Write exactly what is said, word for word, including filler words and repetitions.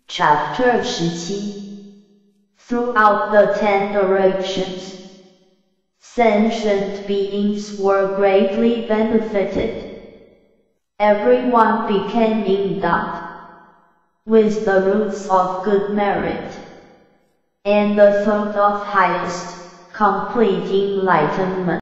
Chapter 十七 Throughout the ten directions, sentient beings were greatly benefited. Everyone became endowed with the roots of good merit, and the thought of highest, complete enlightenment.